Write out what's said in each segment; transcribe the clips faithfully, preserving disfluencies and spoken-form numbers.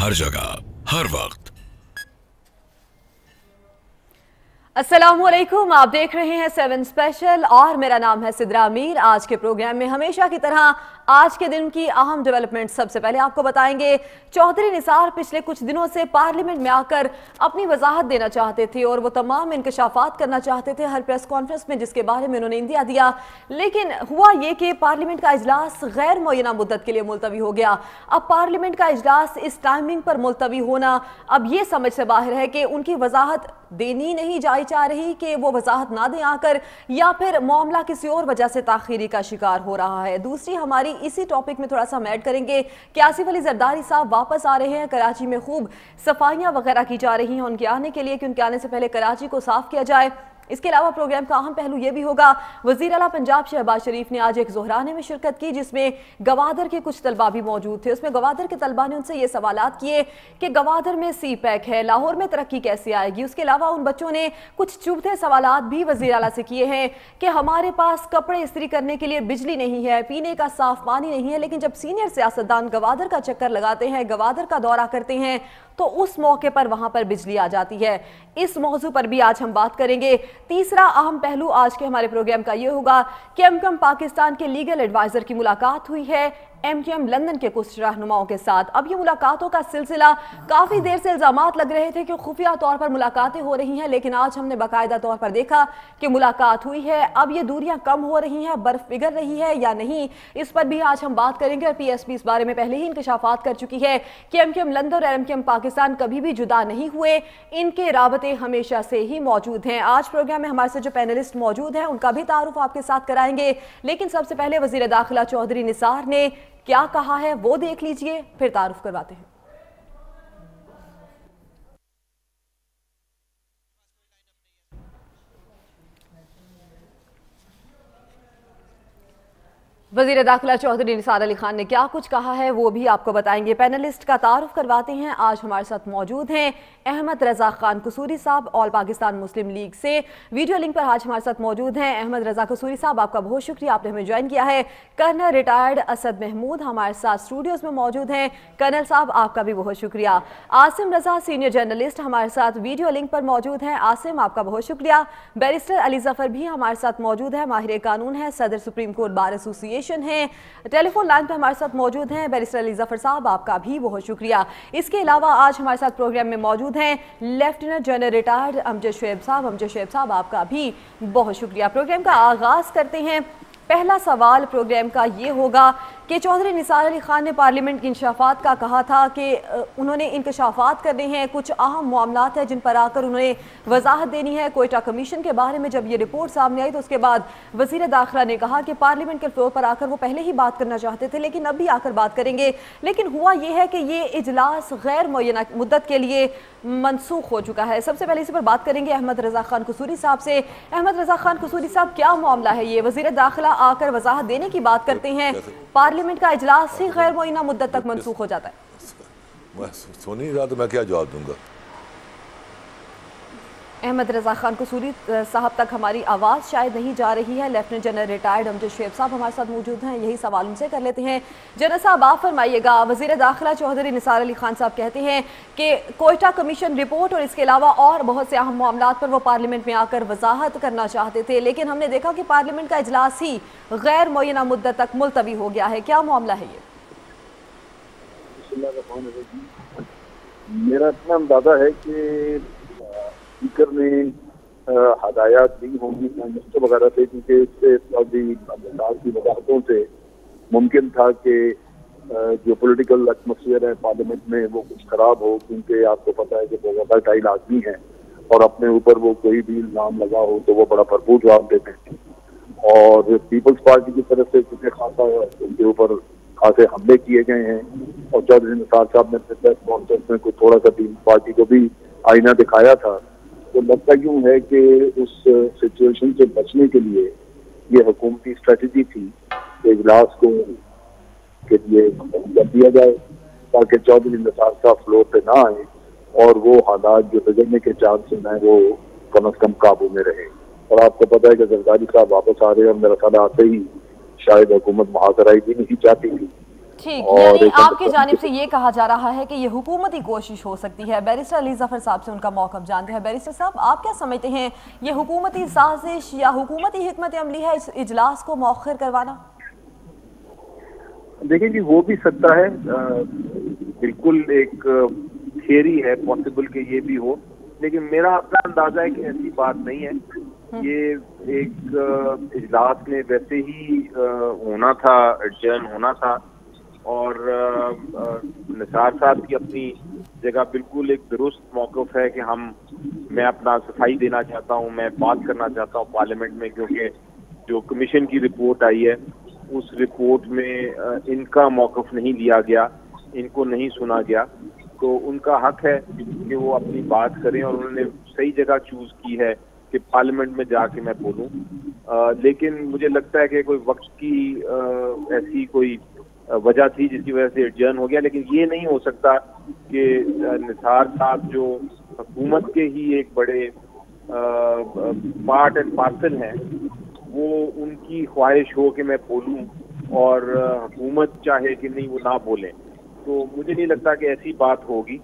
हर जगह, हर वक्त। अस्सलामुअलैकुम, आप देख रहे हैं सेवन स्पेशल और मेरा नाम है सिद्रा मीर। आज के प्रोग्राम में हमेशा की तरह आज के दिन की अहम डेवलपमेंट सबसे पहले आपको बताएंगे। चौधरी निसार पिछले कुछ दिनों से पार्लियामेंट में आकर अपनी वजाहत देना चाहते थे और वो तमाम इंकशाफात करना चाहते थे हर प्रेस कॉन्फ्रेंस में, जिसके बारे में उन्होंने इंदिया दिया। लेकिन हुआ ये कि पार्लियामेंट का इजलास गैर मुअय्यना मुद्दत के लिए मुलतवी हो गया। अब पार्लियामेंट का इजलास इस टाइमिंग पर मुलतवी होना अब ये समझ से बाहर है कि उनकी वजाहत देनी नहीं जाई चाह रही कि वो वजाहत ना दें आकर, या फिर मामला किसी और वजह से ताखीरी का शिकार हो रहा है। दूसरी हमारी इसी टॉपिक में थोड़ा सा हम ऐड करेंगे कि आसिफ अली जरदारी साहब वापस आ रहे हैं। कराची में खूब सफाइयां वगैरह की जा रही हैं उनके आने के लिए कि उनके आने से पहले कराची को साफ किया जाए। इसके अलावा प्रोग्राम का अहम पहलू यह भी होगा, वजीर आला पंजाब शहबाज शरीफ ने आज एक ज़ोहराने में शिरकत की जिसमें गवादर के कुछ तलबा भी मौजूद थे। उसमें गवादर के तलबा ने उनसे ये सवालात किए कि गवादर में सी पैक है, लाहौर में तरक्की कैसे आएगी। उसके अलावा उन बच्चों ने कुछ चुभते सवालात भी वजीर आला से किए हैं कि हमारे पास कपड़े इस्त्री करने के लिए बिजली नहीं है, पीने का साफ पानी नहीं है, लेकिन जब सीनियर सियासतदान गवादर का चक्कर लगाते हैं, गवादर का दौरा करते हैं, तो उस मौके पर वहां पर बिजली आ जाती है। इस मौजू पर भी आज हम बात करेंगे। तीसरा अहम पहलू आज के हमारे प्रोग्राम का यह होगा कि एमक्यूएम पाकिस्तान के लीगल एडवाइजर की मुलाकात हुई है एमक्यूएम लंदन के कुछ रहनुमाओं के साथ। अब ये मुलाकातों का सिलसिला, काफी देर से इल्जामात लग रहे थे कि खुफिया तौर पर मुलाकातें हो रही हैं, लेकिन आज हमने बाकायदा तौर पर देखा कि मुलाकात हुई है। अब ये दूरियां कम हो रही हैं, बर्फ पिघल रही है या नहीं, इस पर भी आज हम बात करेंगे। और पीएसपी इस बारे में पहले ही इंकशाफात कर चुकी है कि एमक्यूएम लंदन और एमक्यूएम पाकिस्तान कभी भी जुदा नहीं हुए, इनके राबते हमेशा से ही मौजूद हैं। आज प्रोग्राम में हमारे साथ जो पैनलिस्ट मौजूद हैं उनका भी तारुफ आपके साथ कराएंगे, लेकिन सबसे पहले वजीर दाखिला चौधरी निसार ने क्या कहा है वो देख लीजिए, फिर तारुफ करवाते हैं। वजीर दाखिला चौधरी निसार अली खान ने क्या कुछ कहा है वो भी आपको बताएंगे। पैनलिस्ट का तारुफ करवाते हैं। आज हमारे साथ मौजूद हैं अहमद रजा खान कसूरी साहब, ऑल पाकिस्तान मुस्लिम लीग से। वीडियो लिंक पर आज हमारे साथ मौजूद हैं अहमद रजा कसूरी साहब, आपका बहुत शुक्रिया, आपने हमें ज्वाइन किया है। कर्नल रिटायर्ड असद महमूद हमारे साथ स्टूडियोज में मौजूद हैं। कर्नल साहब आपका भी बहुत शुक्रिया। आसिम रजा सीनियर जर्नलिस्ट हमारे साथ वीडियो लिंक पर मौजूद हैं। आसिम आपका बहुत शुक्रिया। बैरिस्टर अली जफर भी हमारे साथ मौजूद है, माहिर कानून है, सदर सुप्रीम कोर्ट बार एसोसिएशन है। टेलीफोन लाइन पर हमारे साथ मौजूद हैं बैरिस्टर अली जफर साहब, आपका भी बहुत शुक्रिया। इसके अलावा आज हमारे साथ प्रोग्राम में मौजूद हैं lieutenant general retired Amjad Shoaib साहब। अमजद शुएब साहब आपका भी बहुत शुक्रिया। प्रोग्राम का आगाज करते हैं। पहला सवाल प्रोग्राम का ये होगा कि चौधरी निसार अली खान ने पार्लियामेंट के इंकशाफात का कहा था कि उन्होंने इंकशाफात करने हैं, कुछ अहम मामलात हैं जिन पर आकर उन्होंने वजाहत देनी है। कोयटा कमीशन के बारे में जब ये रिपोर्ट सामने आई तो उसके बाद वजीर दाखिला ने कहा कि पार्लियामेंट के फ्लोर पर आकर वो पहले ही बात करना चाहते थे, लेकिन अब भी आकर बात करेंगे। लेकिन हुआ ये है कि ये इजलास गैर मुअय्यना मुद्दत के लिए मनसूख हो चुका है। सबसे पहले इसी पर बात करेंगे अहमद रजा खान कसूरी साहब से। अहमद रजा खान कसूरी साहब, क्या मामला है ये? वजीर दाखिला आकर वजाहत देने की बात करते हैं, पार्लियामेंट का इजलास ही गैर मुअय्यना मुद्दत तक मनसूख हो जाता है। मैं सुन नहीं रहा तो मैं क्या जवाब दूंगा। अहमद रजा खान कसूरी साहब तक हमारी आवाज़ शायद नहीं जा रही है। Lieutenant general retired Amjad Shoaib साहब हमारे साथ मौजूद हैं, यही सवाल उनसे कर लेते हैं। जनरल साहब आप फरमाइएगा, वजीर दाखिला चौधरी निसार अली खान साहब कहते हैं कि कोयटा कमीशन रिपोर्ट और इसके अलावा और बहुत से अहम मामलात पर वो पार्लियामेंट में आकर वजाहत करना चाहते थे, लेकिन हमने देखा कि पार्लियामेंट का इजलास ही गैर मुअय्यना मुद्दत तक मुलतवी हो गया है। क्या मामला है ये? मेरा इतना अंदाजा है कि स्पीकर ने हदायत दी होंगी मिनिस्टर वगैरह से, क्योंकि इससे की वजाहतों से मुमकिन था कि जो पॉलिटिकल एटमॉस्फेयर है पार्लियामेंट में वो कुछ खराब हो, क्योंकि आपको पता है कि वो वोलेटाइल आदमी है और अपने ऊपर वो कोई भी इल्जाम लगा हो तो वो बड़ा भरपूर जवाब देते हैं। और पीपल्स पार्टी की तरफ से क्योंकि खासा उनके ऊपर खासे हमले किए गए हैं और चौधरी निसार साहब ने प्रेस कॉन्फ्रेंस में कुछ थोड़ा सा पीपल्स पार्टी को भी आईना दिखाया था, तो लगता यूं है कि उस सिचुएशन से बचने के लिए ये हुकूमती स्ट्रेटजी थी कि इजलास को के लिए कर दिया जाए ताकि चौधरी निसार साहब फ्लोर पे ना आए और वो हालात जो बिगड़ने के चांसेस हैं वो कम अज कम काबू में रहे। और आपको पता है कि जरदारी साहब वापस आ रहे हैं और मेरा ख्याल आते ही शायद हुकूमत महाजराई भी नहीं चाहती थी, ठीक, यानी आपकी जानिब से ये कहा जा रहा है कि ये हुकूमती कोशिश हो सकती है। बैरिस्टर अली ज़फ़र साहब से उनका मौक़िफ़ जानते हैं। बैरिस्टर साहब, आप क्या समझते हैं, ये हुकूमती साजिश या हुकूमती हिकमत अमली है इस इजलास को मौखर करवाना? देखिए जी, हो भी सकता है, बिल्कुल एक थियरी है, पॉसिबल कि ये भी हो, लेकिन मेरा अपना अंदाजा है कि ऐसी बात नहीं है। ये एक इजलास में वैसे ही होना था, एडजर्न होना था, और निसार साहब की अपनी जगह बिल्कुल एक दुरुस्त मौक़िफ़ है कि हम मैं अपना सफाई देना चाहता हूँ, मैं बात करना चाहता हूँ पार्लियामेंट में, क्योंकि जो कमीशन की रिपोर्ट आई है उस रिपोर्ट में इनका मौक़िफ़ नहीं लिया गया, इनको नहीं सुना गया, तो उनका हक है कि वो अपनी बात करें, और उन्होंने सही जगह चूज़ की है कि पार्लियामेंट में जाके मैं बोलूं। लेकिन मुझे लगता है कि कोई वक्त की आ, ऐसी कोई वजह थी जिसकी वजह से एडजर्न हो गया, लेकिन ये नहीं हो सकता कि निसार साहब जो हुकूमत के ही एक बड़े पार्ट एंड पार्सल हैं, वो उनकी ख्वाहिश हो कि मैं बोलूं और हुकूमत चाहे कि नहीं वो ना बोलें। तो मुझे नहीं लगता कि ऐसी बात होगी,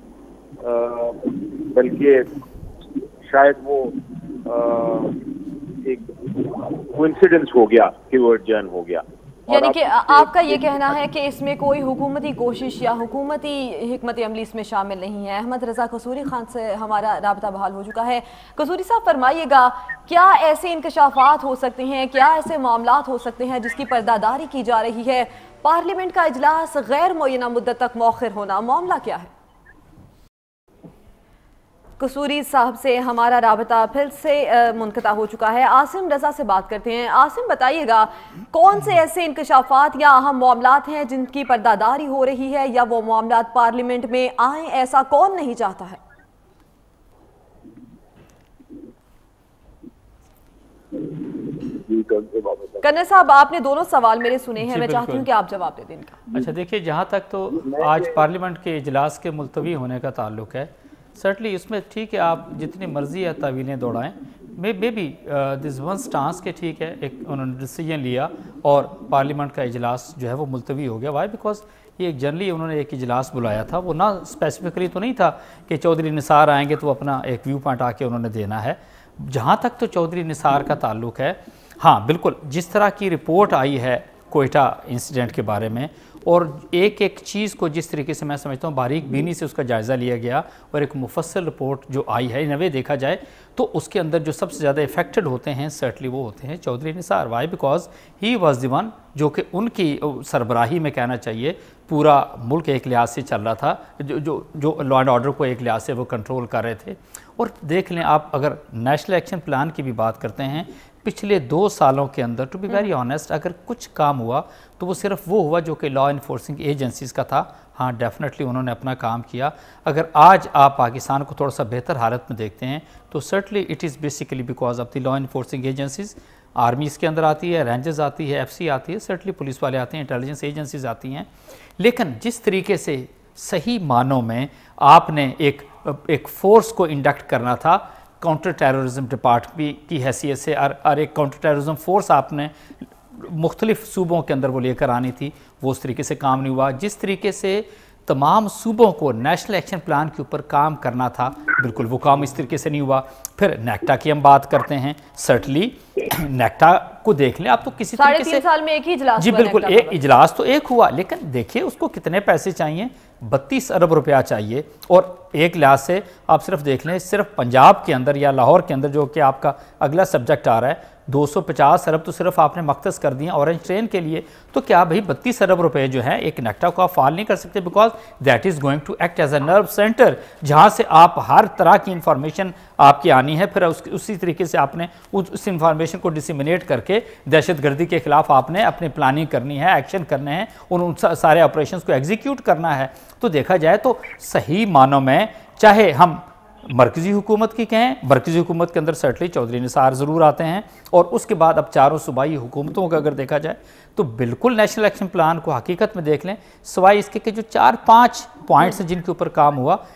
बल्कि शायद वो आ, एक कोइंसिडेंस हो गया कि वो एडजर्न हो गया। यानी कि आपका ये कहना है कि इसमें कोई हुकूमती कोशिश या हुकूमती हिकमत अमली इसमें शामिल नहीं है। अहमद रज़ा कसूरी खान से हमारा राब्ता बहाल हो चुका है। कसूरी साहब, फरमाइएगा, क्या ऐसे इंकशाफात हो सकते हैं, क्या ऐसे मामलात हो सकते हैं जिसकी पर्दादारी की जा रही है? पार्लियामेंट का इजलास गैर मुअय्यना मुद्दत तक मौखर होना, मामला क्या है? कसूरी साहब से हमारा राबता फिर से मुनक़ता हो चुका है। आसिम रज़ा से बात करते हैं। आसिम, बताइएगा, कौन से ऐसे इंकशाफात या अहम मामलात हैं जिनकी पर्दादारी हो रही है, या वो मामलात पार्लियामेंट में आए, ऐसा कौन नहीं चाहता है? कन्ने साहब, आपने दोनों सवाल मेरे सुने हैं, मैं चाहती हूँ कि आप जवाब दे दें इनका। अच्छा, देखिए, जहाँ तक तो आज पार्लियामेंट के इजलास के मुलतवी होने का ताल्लुक है, सर्टली इसमें ठीक है, आप जितनी मर्जी या तावीलें दौड़ाएं, may may be this one stance के ठीक है, एक उन्होंने डिसीजन लिया और पार्लियामेंट का इजलास जो है वो मुलतवी हो गया। वाई? बिकॉज ये एक जनरली उन्होंने एक इजलास बुलाया था, वो ना स्पेसिफिकली तो नहीं था कि चौधरी निसार आएंगे तो अपना एक व्यू पॉइंट आके उन्होंने देना है। जहाँ तक तो चौधरी निसार का ताल्लुक है, हाँ बिल्कुल, जिस तरह की रिपोर्ट आई है कोयटा इंसिडेंट के बारे में, और एक एक चीज़ को जिस तरीके से मैं समझता हूँ बारीक बीनी से उसका जायज़ा लिया गया, और एक मुफस्सल रिपोर्ट जो आई है, इन वे देखा जाए तो उसके अंदर जो सबसे ज़्यादा इफेक्टेड होते हैं सर्टली वो होते हैं Chaudhry Nisar. Why? Because he was the one जो कि उनकी सरबराही में कहना चाहिए पूरा मुल्क एक लिहाज से चल रहा था, जो जो जो लॉ एंड ऑर्डर को एक लिहाज से वो कंट्रोल कर रहे थे। और देख लें आप, अगर नेशनल एक्शन प्लान की भी बात करते हैं, पिछले दो सालों के अंदर टू बी वेरी ऑनेस्ट अगर कुछ काम हुआ तो वो सिर्फ वो हुआ जो कि लॉ इन्फोर्सिंग एजेंसीज़ का था। हाँ, डेफिनेटली उन्होंने अपना काम किया। अगर आज आप पाकिस्तान को थोड़ा सा बेहतर हालत में देखते हैं तो certainly it is basically because of the law enforcing agencies. Army इसके अंदर आती है, रेंजर्स आती है, एफसी आती है, सर्टली पुलिस वाले आते हैं, इंटेलिजेंस एजेंसीज आती हैं। लेकिन जिस तरीके से सही मानों में आपने एक एक फ़ोर्स को इंडक्ट करना था काउंटर टेररिज्म डिपार्टमेंट की हैसियत से, और, और एक काउंटर टेररिज्म फोर्स आपने मुख्तलिफ सूबों के अंदर वो लेकर आनी थी, वो उस तरीके से काम नहीं हुआ। जिस तरीके से तमाम सूबों को नेशनल एक्शन प्लान के ऊपर काम करना था, बिल्कुल वो काम इस तरीके से नहीं हुआ। फिर नेक्टा की हम बात करते हैं, सर्टली नेक्टा को देख लें आप, तो किसी तरीके से साल में एक ही इजलास, जी बिल्कुल, एक इजलास तो एक हुआ, लेकिन देखिए उसको कितने पैसे चाहिए, बत्तीस अरब रुपया चाहिए। और एक लिहाज से आप सिर्फ देख लें, सिर्फ पंजाब के अंदर या लाहौर के अंदर जो कि आपका अगला सब्जेक्ट आ रहा है, दो सौ पचास अरब तो सिर्फ आपने मख्तस कर दिए ऑरेंज ट्रेन के लिए। तो क्या भाई बत्तीस अरब रुपए जो है एक नेक्टा को आप फाल नहीं कर सकते? Because that is going to act as a nerve centre, जहाँ से आप हर तरह की इंफॉर्मेशन आपकी आनी है, फिर उस, उसी तरीके से आपने उस, उस इंफॉर्मेशन को डिसिमिनेट करके दहशत गर्दी के खिलाफ आपने अपनी प्लानिंग करनी है, एक्शन करने हैं, और उन सारे ऑपरेशंस को एग्जीक्यूट करना है। तो देखा जाए तो सही मानों में, चाहे हम मरकज़ी हुकूमत की कहें, मरकज़ी हुकूमत के अंदर सर्टली चौधरी निसार ज़रूर आते हैं, और उसके बाद अब चारों सूबाई हुकूमतों का अगर देखा जाए तो बिल्कुल नेशनल एक्शन प्लान को हकीकत में देख लें, सिवाय इसके कि जो चार पाँच पॉइंट्स हैं जिनके ऊपर काम हुआ,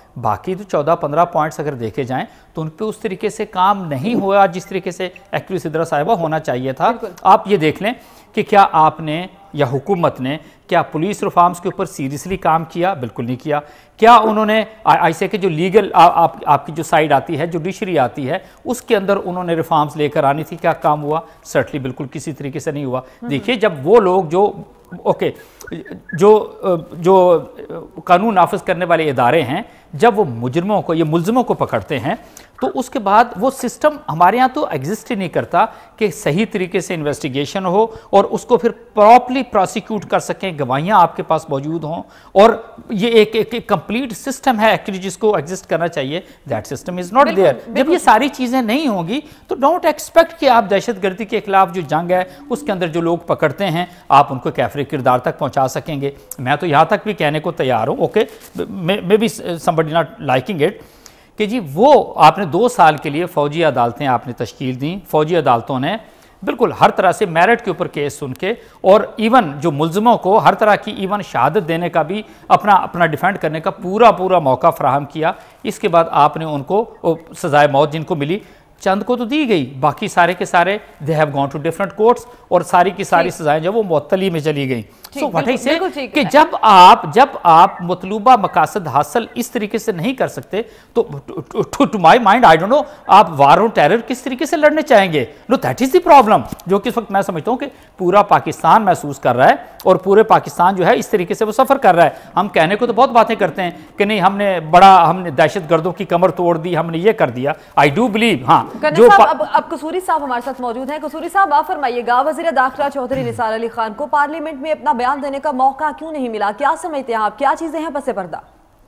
बाकी तो चौदह पंद्रह पॉइंट्स अगर देखे जाएं तो उन पे उस तरीके से काम नहीं हुआ जिस तरीके से एक्चुअली सिद्रा साहिबा होना चाहिए था। आप ये देख लें कि क्या आपने या हुकूमत ने क्या पुलिस रिफॉर्म्स के ऊपर सीरियसली काम किया? बिल्कुल नहीं किया। क्या उन्होंने ऐसे के जो लीगल आ, आप, आपकी जो साइड आती है, जुडिशरी आती है, उसके अंदर उन्होंने रिफॉर्म्स लेकर आनी थी, क्या काम हुआ? सर्टली बिल्कुल किसी तरीके से नहीं हुआ। देखिए, जब वो लोग जो ओके जो जो कानून नाफिज करने वाले इदारे हैं, जब वो मुजरमों को, ये मुलजमों को पकड़ते हैं, तो उसके बाद वो सिस्टम हमारे यहाँ तो एग्जिस्ट ही नहीं करता कि सही तरीके से इन्वेस्टिगेशन हो और उसको फिर प्रॉपरली प्रोसिक्यूट कर सकें, गवाहियाँ आपके पास मौजूद हों, और ये एक एक कंप्लीट सिस्टम है एक्चुअली जिसको एग्जिस्ट करना चाहिए। That system is not there. जब ये सारी चीज़ें नहीं होंगी तो डोंट एक्सपेक्ट कि आप दहशतगर्दी के खिलाफ जो जंग है उसके अंदर जो लोग पकड़ते हैं आप उनको कैफरे किरदार तक पहुँचा सकेंगे। मैं तो यहाँ तक भी कहने को तैयार हूँ, okay may be somebody not liking it, कि जी वो आपने दो साल के लिए फ़ौजी अदालतें आपने तश्कील दी, फ़ौजी अदालतों ने बिल्कुल हर तरह से मेरिट के ऊपर केस सुन के, और इवन जो मुलजमों को हर तरह की इवन शहादत देने का भी अपना अपना डिफेंड करने का पूरा पूरा मौका फराहम किया। इसके बाद आपने उनको सजाए मौत जिनको मिली, चंद को तो दी गई, बाकी सारे के सारे they have gone to different courts और सारी की सारी सजाएं जो वो मुअत्तली में चली गई। सो व्हाट आई से कि जब आप जब आप मतलूबा मकासद हासिल इस तरीके से नहीं कर सकते तो to to my mind I don't know आप वार ऑन टेरर किस तरीके से लड़ने चाहेंगे। No that is the problem जो कि इस वक्त मैं समझता हूँ कि पूरा पाकिस्तान महसूस कर रहा है, और पूरे पाकिस्तान जो है इस तरीके से वो सफ़र कर रहा है। हम कहने को तो बहुत बातें करते हैं कि नहीं हमने बड़ा हमने दहशत गर्दों की कमर तोड़ दी, हमने ये कर दिया। आई डू बिलीव हाँ जो अब, अब कसूरी साहब हमारे साथ मौजूद हैं। कसूरी साहब आप फरमाइएगा, वज़ीर दाखिला चौधरी निसार अली खान को पार्लियामेंट में अपना बयान देने का मौका क्यों नहीं मिला? क्या समझते हैं आप, क्या चीजें हैं पसे पर्दा?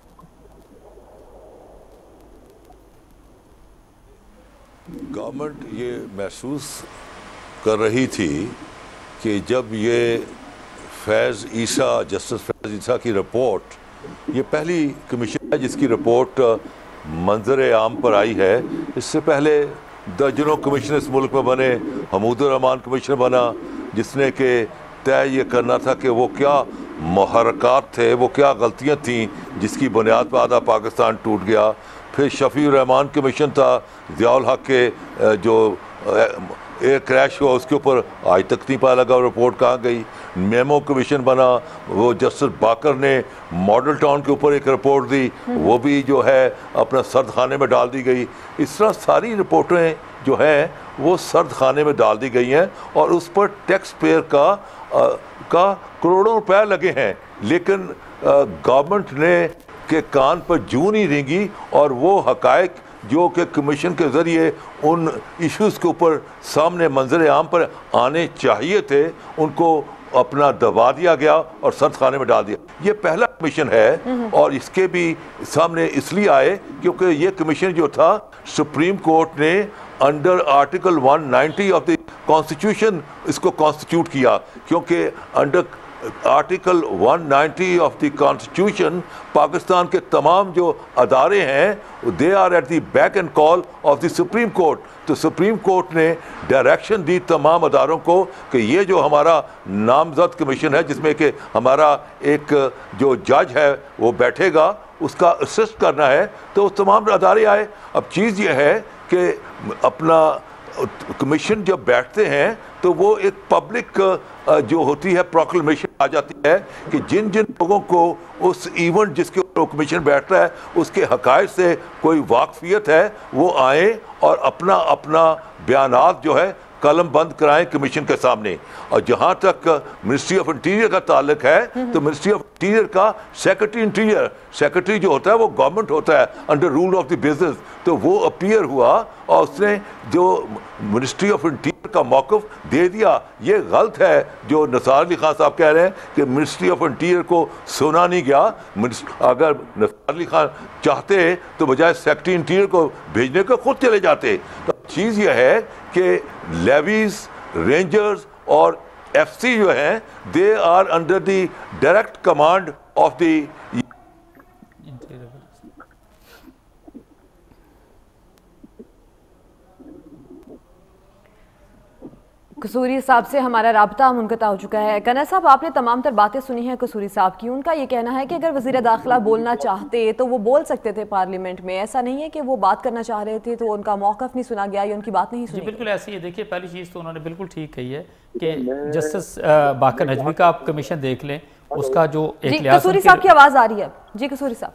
गवर्नमेंट ये महसूस कर रही थी कि जब ये फैज़ ईसा जस्टिस फैज़ ईसा की रिपोर्ट, ये पहली कमीशन है जिसकी रिपोर्ट मंजर आम पर आई है। इससे पहले दर्जनों कमीशन इस मुल्क में बने, हमूदुर रहमान कमीशन बना जिसने के तय ये करना था कि वो क्या मुहर्रकात थे, वो क्या गलतियाँ थीं जिसकी बुनियाद पर आधा पाकिस्तान टूट गया। फिर शफीउर रहमान कमीशन था, ज़ियाउल हक के जो एयर क्रैश हुआ उसके ऊपर आज तक नहीं पता लगा रिपोर्ट कहाँ गई। मेमो कमीशन बना, वो जस्टिस बाकर ने मॉडल टाउन के ऊपर एक रिपोर्ट दी, वो भी जो है अपना सर्द खाने में डाल दी गई। इस तरह सारी रिपोर्टें जो हैं वो सर्द खाने में डाल दी गई हैं और उस पर टैक्स पेयर का आ, का करोड़ों रुपए लगे हैं, लेकिन गवर्नमेंट ने के कान पर जूं नहीं रेंगी और वो हकायक जो कि कमीशन के ज़रिए उन इश्यूज़ के ऊपर सामने मंजर आम पर आने चाहिए थे उनको अपना दबा दिया गया और सर्द खाने में डाल दिया। ये पहला कमीशन है और इसके भी सामने इसलिए आए क्योंकि ये कमीशन जो था सुप्रीम कोर्ट ने under article one ninety of the constitution इसको कॉन्स्टिट्यूट किया, क्योंकि under article one ninety of the constitution Pakistan के तमाम जो अदारे हैं they are at the back and call of the Supreme Court. तो सुप्रीम कोर्ट ने डायरेक्शन दी तमाम अदारों को कि ये जो हमारा नामजद कमीशन है जिसमें कि हमारा एक जो जज है वो बैठेगा उसका असिस्ट करना है, तो तमाम अदारे आए। अब चीज़ ये है कि अपना कमीशन जब बैठते हैं तो वो एक पब्लिक जो होती है प्रोक्लेमेशन आ जाती है कि जिन जिन लोगों को उस इवेंट जिसके ऊपर कमीशन बैठ रहा है उसके हकायक से कोई वाकफियत है वो आए और अपना अपना बयानात जो है कलम बंद कराएं कमीशन के सामने। और जहां तक मिनिस्ट्री ऑफ इंटीरियर का ताल्लुक है तो मिनिस्ट्री ऑफ इंटीरियर का सेक्रेटरी इंटीरियर सेक्रेटरी जो होता है वो गवर्नमेंट होता है under rule of the business, तो वो अपीयर हुआ और उसने जो मिनिस्ट्री ऑफ इंटीरियर का मौक़िफ़ दे दिया। ये गलत है जो निसार अली खान साहब कह रहे हैं कि मिनिस्ट्री ऑफ इंटीरियर को सुना नहीं गया। अगर निसार अली खान चाहते तो बजाय सेक्रेटरी इंटीरियर को भेजने को खुद चले जाते। तो चीज़ यह है कि लेवीज, रेंजर्स और एफसी जो हैं they are under the direct command of the Kasuri साहब से हमारा राब्ता मुनक़ता हो चुका है। कन्हैया साहब, आपने तमाम तर बातें सुनी हैं कसूरी साहब की। उनका ये कहना है कि अगर वज़ीर दाखिला बोलना चाहते तो वो बोल सकते थे पार्लियामेंट में, ऐसा नहीं है कि वो बात करना चाह रहे थे तो उनका मौक़िफ़ नहीं सुना गया या उनकी बात नहीं सुनी। बिल्कुल ऐसी है। देखिए, पहली चीज़ तो उन्होंने बिल्कुल ठीक कही है कि जस्टिस बाकर नजमी का आप कमीशन देख लें, उसका जो एक लिहाज। कसूरी साहब की आवाज़ आ रही है जी। कसूरी साहब,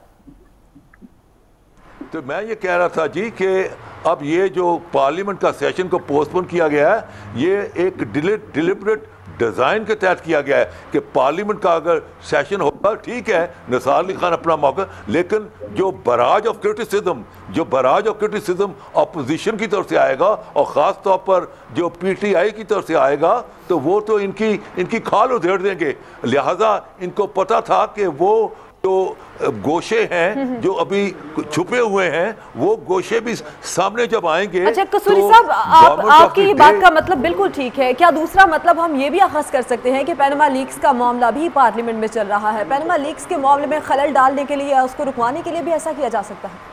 तो मैं ये कह रहा था जी कि अब ये जो पार्लियामेंट का सेशन को पोस्टपोन किया गया है, ये एक डिलिबरेट डिज़ाइन के तहत किया गया है कि पार्लियामेंट का अगर सेशन होगा ठीक है, निसार अली खान अपना मौका, लेकिन जो बराज ऑफ क्रिटिसिज्म जो बराज ऑफ क्रिटिसिज्म अपोजिशन की तरफ से आएगा और ख़ास तौर पर जो पीटीआई की तरफ से आएगा, तो वो तो इनकी इनकी खाल उधेड़ देंगे। लिहाजा इनको पता था कि वो जो गोशे हैं जो अभी छुपे हुए हैं, वो गोशे भी सामने जब आएंगे। अच्छा कसूरी तो साहब, आप, आपकी ये बात का मतलब बिल्कुल ठीक है। क्या दूसरा मतलब हम ये भी अखज़ कर सकते हैं कि पैनमा लीक्स का मामला भी पार्लियामेंट में चल रहा है? पैनमा लीक्स के मामले में खलल डालने के लिए, उसको रुकवाने के लिए भी ऐसा किया जा सकता है?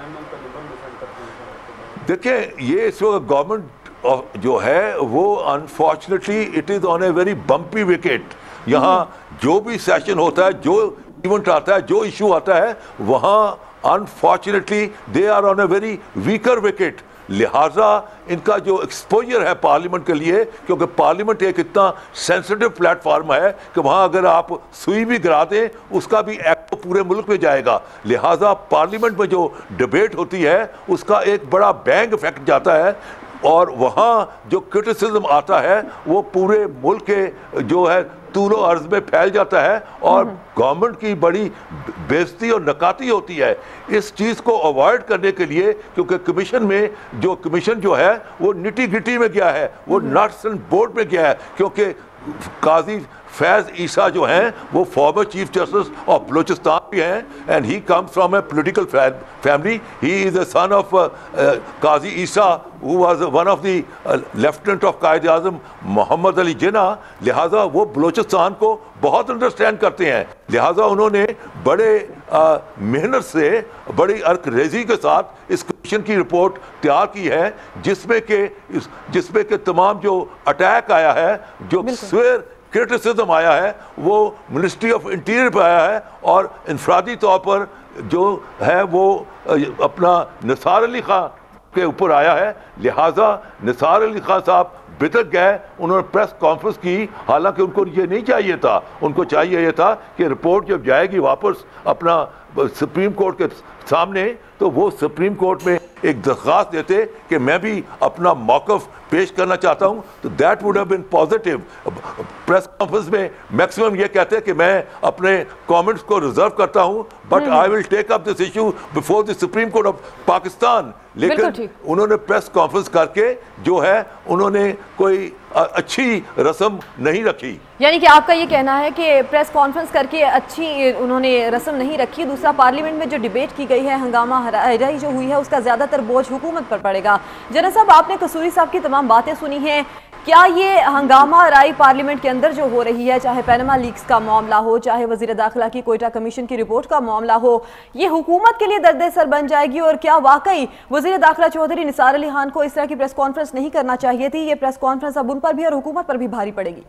देखिए, ये इस वक्त गवर्नमेंट जो है वो unfortunately it is on a very bumpy wicket. यहाँ जो भी सेशन होता है, जो इवेंट आता है, जो इशू आता है, वहाँ unfortunately they are on a very weaker wicket. लिहाजा इनका जो एक्सपोजर है पार्लियामेंट के लिए, क्योंकि पार्लियामेंट एक इतना सेंसिटिव प्लेटफॉर्म है कि वहाँ अगर आप सुई भी गिरा दें उसका भी एक्ट पूरे मुल्क में जाएगा। लिहाजा पार्लियामेंट में जो डिबेट होती है उसका एक बड़ा बैंग इफेक्ट जाता है और वहाँ जो क्रिटिसिज्म आता है वो पूरे मुल्क के जो है तूलो अर्ज में फैल जाता है और गवर्नमेंट की बड़ी बेइज्जती और नकाती होती है। इस चीज़ को अवॉइड करने के लिए, क्योंकि कमीशन में जो कमीशन जो है वो निटी गिटी में गया है, वो नट्स एंड बोल्ट में गया है, क्योंकि काजी फैज़ ईसा जो हैं वो former chief justice of Balochistan भी हैं and he comes from a political family. He is a son of Qazi Isa who was one of the uh, lieutenant of Quaid Azam Mohammad Ali Jinnah. लिहाजा वो बलूचिस्तान को बहुत अंडरस्टैंड करते हैं। लिहाजा उन्होंने बड़े uh, मेहनत से, बड़ी अर्क रेजी के साथ इस कमीशन की रिपोर्ट तैयार की है, जिसमें के जिसमें के तमाम जो अटैक आया है, जो स्वेर क्रिटिसिज्म आया है, वो मिनिस्ट्री ऑफ इंटीरियर पर आया है और इंफरादी तौर पर जो है वो अपना निसार अली खान के ऊपर आया है। लिहाजा निसार अली खान साहब बितक गए, उन्होंने प्रेस कॉन्फ्रेंस की, हालांकि उनको ये नहीं चाहिए था। उनको चाहिए ये था कि रिपोर्ट जब जाएगी वापस अपना सुप्रीम कोर्ट के सामने, तो वो सुप्रीम कोर्ट में एक दरख्वास्त देते कि मैं भी अपना मौक़िफ़ पेश करना चाहता हूं, तो that would have been positive. Press conference में मैक्सिमम ये कहते हैं कि मैं अपने कमेंट्स को रिजर्व करता हूं, but I will take up this issue before the Supreme Court of Pakistan. लेकिन उन्होंने प्रेस कॉन्फ्रेंस करके जो है उन्होंने कोई अच्छी रस्म नहीं रखी। यानी कि आपका ये कहना है कि प्रेस कॉन्फ्रेंस करके अच्छी उन्होंने रस्म नहीं रखी। दूसरा, पार्लियामेंट में जो डिबेट की गई है, हंगामा हराई जो हुई है, उसका ज़्यादातर बोझ हुकूमत पर पड़ेगा। जनरल साहब, आपने कसूरी साहब की तमाम बातें सुनी हैं। क्या ये हंगामा हराई पार्लियामेंट के अंदर जो हो रही है, चाहे पैनमा लीक्स का मामला हो, चाहे वज़ीर दाखिला की कोयटा कमीशन की रिपोर्ट का मामला हो, ये हुकूमत के लिए दर्द सर बन जाएगी? और क्या वाकई वज़ीर दाखिला चौधरी निसार अली खान को इस तरह की प्रेस कॉन्फ्रेंस नहीं करना चाहिए थी? ये प्रेस कॉन्फ्रेंस अब उन पर भी और हुकूमत पर भी भारी पड़ेगी।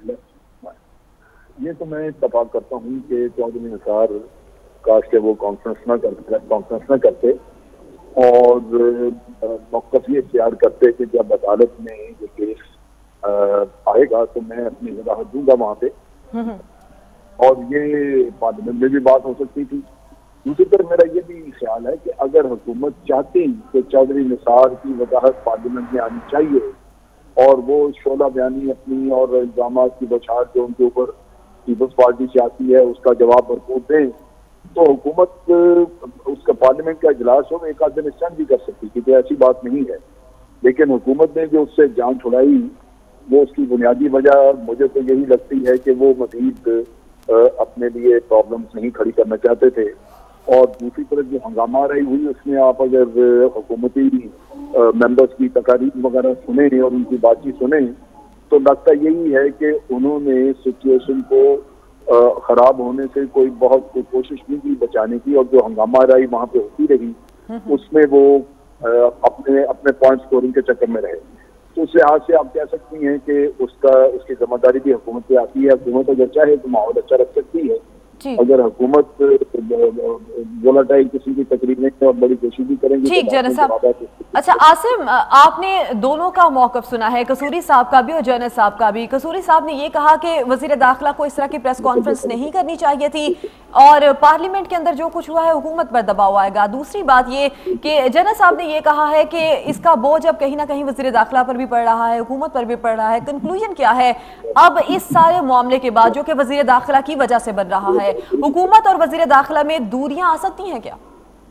ये तो मैं इत्तफाक करता हूँ कि चौधरी निसार काश के वो कॉन्फ्रेंस ना करते, प्रेस कॉन्फ्रेंस ना करते और मौक़िफ़ ये इख्तियार करते कि जब अदालत में ये केस आएगा तो मैं अपनी वजाहत दूंगा वहाँ पे, और ये पार्लियामेंट में भी बात हो सकती थी। दूसरी तरफ मेरा ये भी ख्याल है कि अगर हुकूमत चाहती कि चौधरी निसार की वजाहत पार्लियामेंट में आनी चाहिए और वो शोला बयानी अपनी और इल्ज़ाम की बौछार जो उनके ऊपर पीपल्स पार्टी से आती है उसका जवाब भरपूर दें, तो हुकूमत उसका पार्लियामेंट का इजलास हो एक आध दिन एक्सटेंड भी कर सकती थी, तो ऐसी बात नहीं है। लेकिन हुकूमत ने जो उससे जान छुड़ाई, वो उसकी बुनियादी वजह मुझे तो यही लगती है कि वो मजीद अपने लिए प्रॉब्लम्स नहीं खड़ी करना चाहते थे। और दूसरी तरफ जो हंगामा रही हुई उसमें आप अगर हुकूमती मेंबर्स की तकारीर वगैरह सुने और उनकी बातचीत सुने तो लगता यही है कि उन्होंने सिचुएशन को खराब होने से कोई बहुत कोई कोशिश नहीं की बचाने की, और जो हंगामा रही वहाँ पे होती रही उसमें वो अपने अपने पॉइंट स्कोरिंग के चक्कर में रहे। तो उस लिहाज से आप कह सकती हैं कि उसका उसकी जिम्मेदारी भी हुकूमत पे आती है। हुकूमत अगर चाहे तो माहौल अच्छा रख सकती है, अगर हुकूमत वोलाटाइल किस्म की तकरीर में और बड़ी कोशिश भी करेंगे। ठीक जनरल साहब, अच्छा आसिम, आपने दोनों का मौक़िफ़ सुना है, कसूरी साहब का भी और जनरल साहब का भी। कसूरी साहब ने ये कहा कि वज़ीर दाखिला को इस तरह की प्रेस कॉन्फ्रेंस नहीं करनी चाहिए थी और पार्लियामेंट के अंदर जो कुछ हुआ है हुकूमत पर दबाव आएगा। दूसरी बात ये कि जनरल साहब ने ये कहा है कि इसका बोझ अब कहीं ना कहीं वज़ीर दाखिला पर भी पड़ रहा है, हुकूमत पर भी पड़ रहा है। कंक्लूजन क्या है अब इस सारे मामले के बाद जो कि वज़ीर दाखिला की वजह से बन रहा है? हुकूमत और वज़ीर दाखिला में दूरियां आ सकती हैं क्या?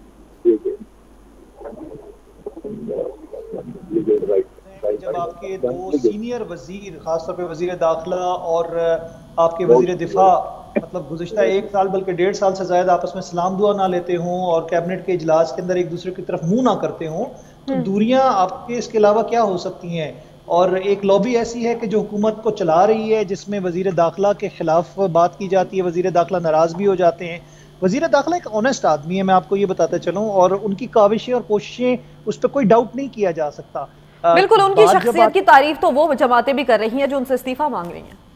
जब आपके दो सीनियर वजीर, खासतौर पे वजीर दाखिला और आपके वजीर दिफा, मतलब गुज़िश्ता एक साल बल्कि डेढ़ साल से ज़्यादा आपस में सलाम दुआ ना लेते हों और कैबिनेट के इजलास के अंदर एक दूसरे की तरफ मुंह ना करते हों, तो दूरियां आपके इसके अलावा क्या हो सकती हैं? और एक लॉबी ऐसी है कि जो हुकूमत को चला रही है, जिसमें वजीर दाखिला के खिलाफ बात की जाती है, वजीर दाखिला नाराज भी हो जाते हैं। वजीर दाखिला एक ऑनेस्ट आदमी है, मैं आपको ये बताता चलूं, और उनकी काविशें और कोशिशें उस पर कोई डाउट नहीं किया जा सकता। बिल्कुल, उनकी शख्सियत की तारीफ तो वो जमातें भी कर रही हैं जो उनसे इस्तीफा मांग रही हैं।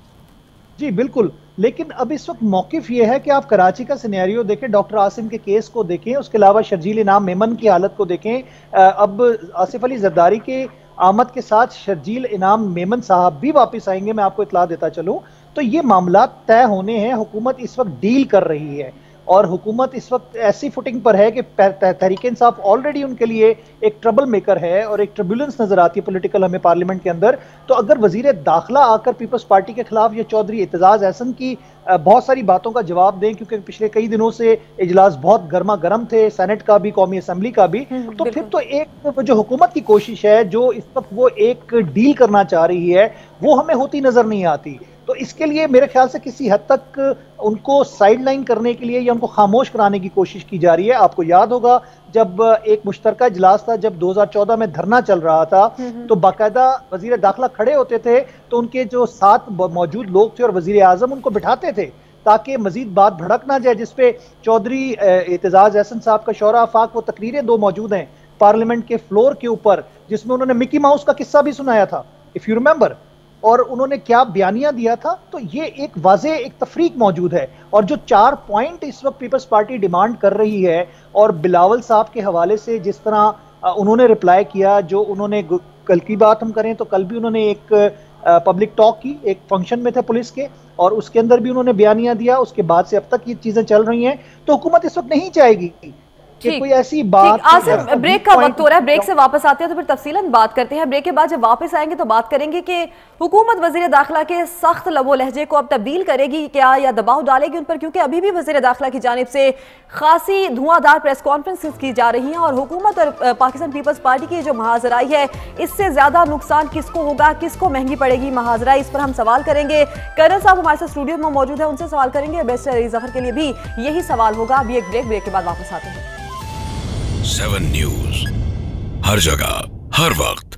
जी बिल्कुल, लेकिन अब इस वक्त मौकिफ ये है कि आप कराची का सिनेरियो देखें, डॉक्टर आसिम के केस को देखें, उसके अलावा शर्जील इनाम मेमन की हालत को देखें, अब आसिफ अली जरदारी के आमद के साथ शर्जील इनाम मेमन साहब भी वापस आएंगे, मैं आपको इतला देता चलूं। तो ये मामला तय होने हैं, हुकूमत इस वक्त डील कर रही है और हुकूमत इस वक्त ऐसी फुटिंग पर है कि तहरीक इंसाफ ऑलरेडी उनके लिए एक ट्रबल मेकर है और एक ट्रबुलेंस नजर आती है पॉलिटिकल हमें पार्लियामेंट के अंदर। तो अगर वजीर दाखिला आकर पीपल्स पार्टी के खिलाफ या चौधरी एतजाज एहसन की बहुत सारी बातों का जवाब दें, क्योंकि पिछले कई दिनों से इजलास बहुत गर्मा गर्म थे, सेनेट का भी, कौमी असम्बली का भी, तो फिर तो एक जो हुकूमत की कोशिश है, जो इस वक्त वो एक डील करना चाह रही है, वो हमें होती नजर नहीं आती। तो इसके लिए मेरे ख्याल से किसी हद तक उनको साइडलाइन करने के लिए या उनको खामोश कराने की कोशिश की जा रही है। आपको याद होगा जब एक मुश्तरका इजलास था, जब दो हज़ार चौदह में धरना चल रहा था, तो बाकायदा वजीर दाखिला खड़े होते थे तो उनके जो साथ मौजूद लोग थे और वजीर आजम उनको बिठाते थे ताकि मजीद बात भड़क ना जाए, जिसपे चौधरी एतजाज एहसन साहब का शौरा आफाक, वो तकरीरें दो मौजूद हैं पार्लियामेंट के फ्लोर के ऊपर, जिसमें उन्होंने मिकी माउस का किस्सा भी सुनाया था, इफ यू रिमेंबर, और उन्होंने क्या बयानिया दिया था। तो ये एक वाज़े एक तफरीक मौजूद है और जो चार पॉइंट इस वक्त पीपल्स पार्टी डिमांड कर रही है, और बिलावल साहब के हवाले से जिस तरह उन्होंने रिप्लाई किया, जो उन्होंने कल की बात हम करें तो कल भी उन्होंने एक पब्लिक टॉक की, एक फंक्शन में थे पुलिस के, और उसके अंदर भी उन्होंने बयानिया दिया। उसके बाद से अब तक ये चीजें चल रही हैं, तो हुकूमत इस वक्त नहीं चाहेगी कि कोई ऐसी बात। आसिम, ब्रेक का वक्त हो रहा है, ब्रेक से वापस आते हैं तो फिर तफसीलन बात करते हैं। ब्रेक के बाद जब वापस आएंगे तो बात करेंगे कि हुकूमत वजीर दाखिला के सख्त लबो लहजे को अब तब्दील करेगी क्या या दबाव डालेगी उन पर, क्योंकि अभी भी वजीर दाखिला की जानिब से खासी धुआंधार प्रेस कॉन्फ्रेंसेस की जा रही हैं और हुकूमत और पाकिस्तान पीपल्स पार्टी की जो महाजराई है, इससे ज्यादा नुकसान किसको होगा, किसको महंगी पड़ेगी महाजराई, इस पर हम सवाल करेंगे। कर्नल साहब हमारे साथ स्टूडियो में मौजूद है, उनसे सवाल करेंगे। बेस्ट जफर के लिए भी यही सवाल होगा। अभी एक ब्रेक, ब्रेक के बाद वापस आते हैं। सेवन न्यूज, हर जगह हर वक्त।